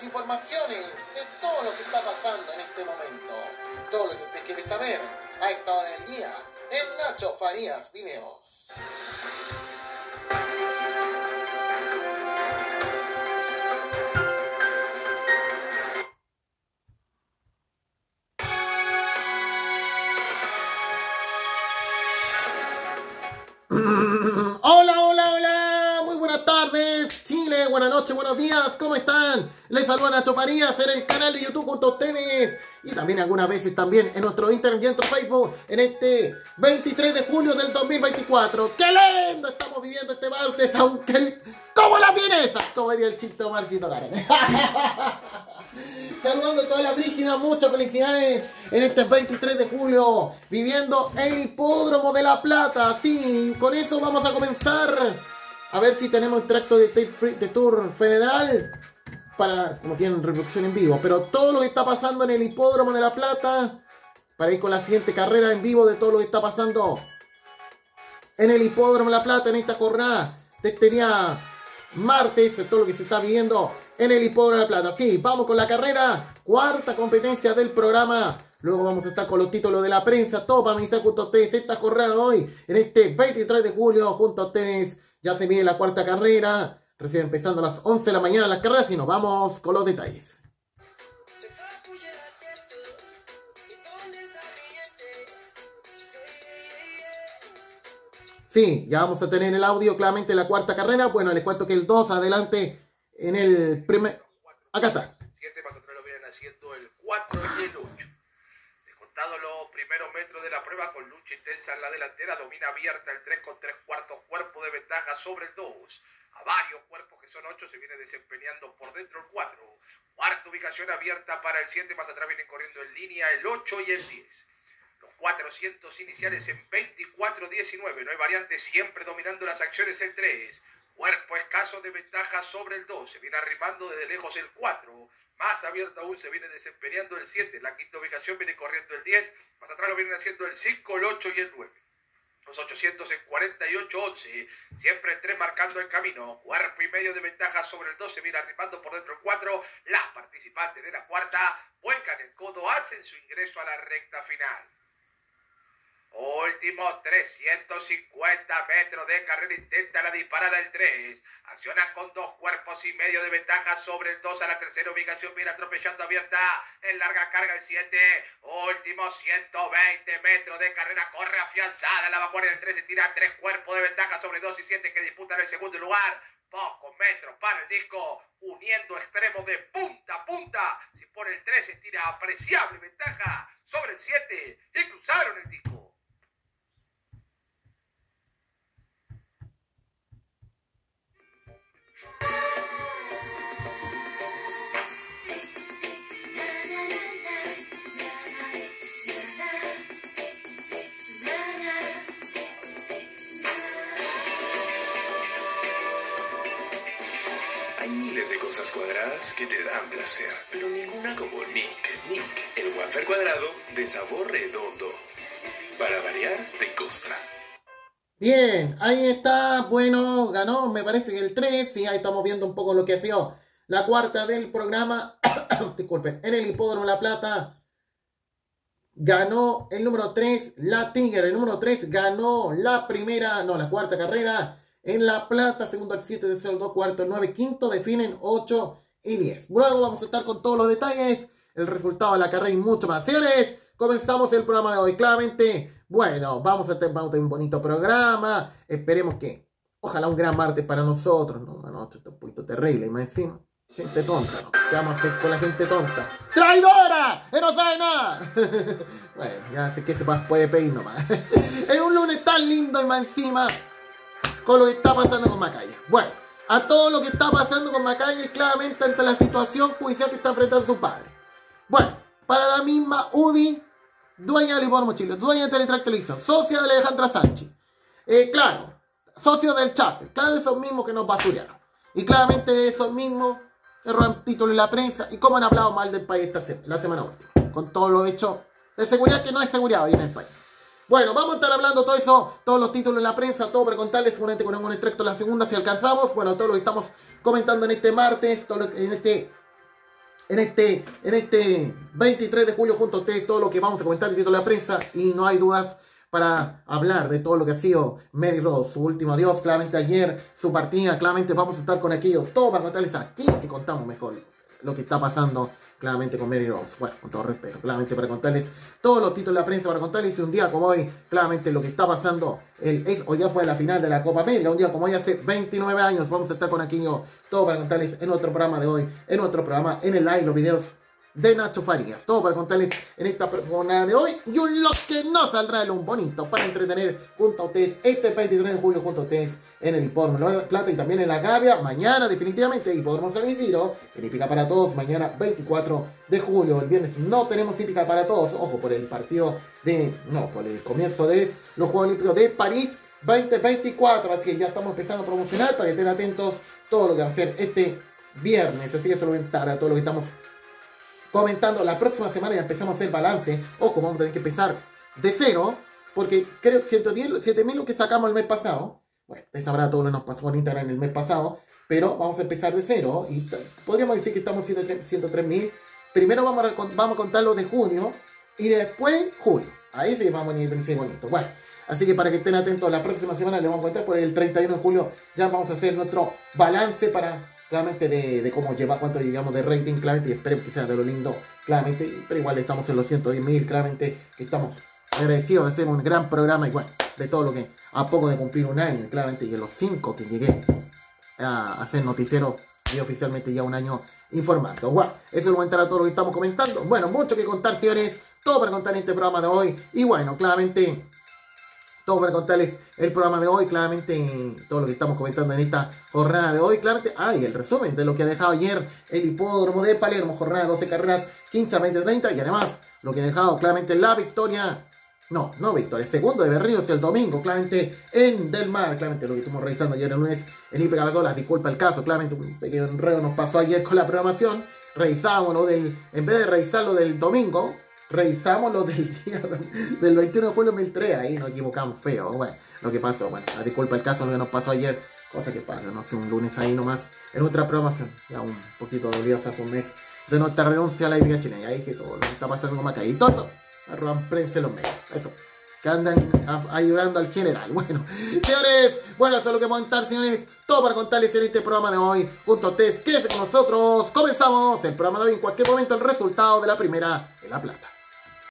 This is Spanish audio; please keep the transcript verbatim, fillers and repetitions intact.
informaciones de todo lo que está pasando en este momento. Todo lo que usted quiere saber a esta hora del día en Nacho Farías Videos. Hola, hola, hola, muy buenas tardes, Chile, buenas noches, buenos días, ¿cómo están? Les saluda Nacho Farías en el canal de YouTube junto a ustedes y también algunas veces también en nuestro Instagram y en nuestro Facebook en este veintitrés de julio del dos mil veinticuatro. ¡Qué lindo estamos viviendo este martes! Aunque el... ¡Como la vienesa! Como diría el chiste Omarcito Karen. Saludando a toda la Brígida, muchas felicidades en este veintitrés de julio, viviendo el Hipódromo de La Plata. Sí, con eso vamos a comenzar. A ver si tenemos el tracto de, de Tour Federal, para, como tienen reproducción en vivo. Pero todo lo que está pasando en el Hipódromo de La Plata, para ir con la siguiente carrera en vivo de todo lo que está pasando en el Hipódromo de La Plata, en esta jornada de este día martes, todo lo que se está viviendo en el Hipódromo de La Plata. Sí, vamos con la carrera, cuarta competencia del programa. Luego vamos a estar con los títulos de la prensa, todo para iniciar junto a ustedes esta jornada de hoy, en este veintitrés de julio, junto a ustedes. Ya se viene la cuarta carrera, recién empezando a las once de la mañana las carreras y nos vamos con los detalles. Sí, ya vamos a tener el audio claramente la cuarta carrera. Bueno, les cuento que el dos adelante en el primer... Acá está. siete más atrás lo vienen haciendo el cuatro y el ocho. Descontado los primeros metros de la prueba con lucha intensa en la delantera, domina abierta el tres con tres cuartos cuerpo de ventaja sobre el dos. A varios cuerpos que son ocho se viene desempeñando por dentro el cuatro. Cuarta ubicación abierta para el siete, más atrás vienen corriendo en línea el ocho y el diez. Los cuatrocientos iniciales en veinticuatro diecinueve, no hay variantes, siempre dominando las acciones el tres. Cuerpo escaso de ventaja sobre el dos, se viene arrimando desde lejos el cuatro. Más abierto aún se viene desempeñando el siete. La quinta ubicación viene corriendo el diez. Más atrás lo vienen haciendo el cinco, el ocho y el nueve. Los ochocientos en cuarenta y ocho once. Siempre el tres marcando el camino. Cuerpo y medio de ventaja sobre el dos. Se viene arrimando por dentro el cuatro. Las participantes de la cuarta vuelcan el codo, hacen su ingreso a la recta final. Último trescientos cincuenta metros de carrera, intenta la disparada el tres. Acciona con dos cuerpos y medio de ventaja sobre el dos. A la tercera ubicación viene atropellando abierta en larga carga el siete. Último ciento veinte metros de carrera, corre afianzada la vanguardia del tres. Se tira tres cuerpos de ventaja sobre dos y siete que disputan el segundo lugar. Pocos metros para el disco, uniendo extremos de punta a punta. Si por el tres se tira apreciable ventaja sobre el siete y cruzaron el disco. Hay miles de cosas cuadradas que te dan placer, pero ninguna como Nick. Nick, el wafer cuadrado de sabor redondo. Para variar, de Costra. Bien, ahí está, bueno, ganó, me parece que el tres, y ahí estamos viendo un poco lo que ha sido la cuarta del programa, disculpen, en el Hipódromo La Plata, ganó el número tres, la Tigre, el número tres ganó la primera, no, la cuarta carrera en La Plata, segundo el siete, tercero el dos, cuarto el nueve, quinto definen ocho y diez. Luego vamos a estar con todos los detalles, el resultado de la carrera y mucho más. Señores, comenzamos el programa de hoy, claramente. Bueno, vamos a tener un bonito programa. Esperemos que, ojalá un gran martes para nosotros. No, no, esto es un poquito terrible. Y más encima, gente tonta, ¿no? ¿Qué vamos a hacer con la gente tonta? ¡Traidora! ¡Que no sabe nada! Bueno, ya sé que se puede pedir nomás. Es un lunes tan lindo y más encima con lo que está pasando con Macaya. Bueno, a todo lo que está pasando con Macaya y claramente ante la situación judicial que está enfrentando su padre. Bueno, para la misma U D I, dueña del Hipódromo Chile, dueña de Teletrack Televisión, socia de Alejandra Sánchez, eh, claro, socio del Chafe, claro, esos mismos que nos basurearon. Y claramente esos mismos que roban títulos en la prensa y cómo han hablado mal del país esta se la semana última, con todo lo hecho de seguridad que no es seguridad hoy en el país. Bueno, vamos a estar hablando todo eso, todos los títulos en la prensa, todo para contarles seguramente con algún extracto de la segunda si alcanzamos. Bueno, todo lo que estamos comentando en este martes, todo lo que, en este en este, en este veintitrés de julio junto a ustedes todo lo que vamos a comentar en el título de la prensa y no hay dudas para hablar de todo lo que ha sido Mary Rose, su último adiós, claramente ayer, su partida, claramente vamos a estar con aquello, todo para contarles aquí, si contamos mejor lo que está pasando claramente con Mary Rose, bueno, con todo respeto, claramente para contarles todos los títulos de la prensa, para contarles un día como hoy, claramente lo que está pasando, el, es, o ya fue la final de la Copa América, un día como hoy hace veintinueve años, vamos a estar con aquello, todo para contarles en otro programa de hoy, en otro programa, en el live, los videos de Nacho Farías, todo para contarles en esta jornada de hoy y un lo que no saldrá de un bonito para entretener junto a ustedes este veintitrés de julio junto a ustedes en el Hipódromo de Plata y también en la Gavia, mañana definitivamente Hipódromo San Isidro, en Hípica para Todos, mañana veinticuatro de julio, el viernes no tenemos Hípica para Todos, ojo por el partido de, no, por el comienzo de los Juegos Olímpicos de París veinte veinticuatro, así que ya estamos empezando a promocionar para que estén atentos todo lo que va a ser este viernes, así que se lo voy a comentar a todo lo que estamos comentando. La próxima semana ya empezamos a hacer balance. Ojo, vamos a tener que empezar de cero, porque creo que ciento diez, siete mil lo que sacamos el mes pasado. Bueno, ustedes sabrán todo lo que nos pasó con Instagram en el mes pasado, pero vamos a empezar de cero y podríamos decir que estamos en ciento tres mil. Primero vamos a, vamos a contar lo de junio y después julio. Ahí sí vamos a ir bien bonito. Bueno, así que para que estén atentos, la próxima semana les vamos a contar por el treinta y uno de julio. Ya vamos a hacer nuestro balance para claramente de, de cómo lleva, cuánto llegamos de rating, claramente, y esperemos que sea de lo lindo, claramente, pero igual estamos en los ciento diez mil, claramente, que estamos agradecidos de hacer un gran programa, y bueno, de todo lo que, a poco de cumplir un año, claramente, y de los cinco que llegué a hacer noticiero, y oficialmente ya un año informando. Bueno, eso lo comentará todo lo que estamos comentando. Bueno, mucho que contar, señores, todo para contar en este programa de hoy, y bueno, claramente todo para contarles el programa de hoy, claramente todo lo que estamos comentando en esta jornada de hoy, claramente, ah, y el resumen de lo que ha dejado ayer el Hipódromo de Palermo, jornada de doce carreras, quince a veinte treinta, y además lo que ha dejado claramente la victoria, no, no victoria, el segundo de Berríos el domingo, claramente en Del Mar, claramente lo que estuvimos revisando ayer el lunes en Hípica para Todos, disculpa el caso, claramente un pequeño enredo nos pasó ayer con la programación, revisamos lo del, en vez de revisar lo del domingo, revisamos lo del día del veintiuno de julio de dos mil tres, ahí nos equivocamos feo, bueno, lo que pasó, bueno, disculpa el caso, lo que nos pasó ayer, cosa que pasa, no sé, un lunes ahí nomás, en otra programación, ya un poquito dolidos hace un mes de nuestra renuncia a la hípica chilena, y ahí que todo lo que está pasando con Macay, y todo eso, arroban prensa en los medios, eso, que andan ayudando al general, bueno, señores, bueno, eso es lo que vamos a contar, señores, todo para contarles en este programa de hoy, junto a ustedes, quédense con nosotros, comenzamos el programa de hoy, en cualquier momento el resultado de la primera de La Plata.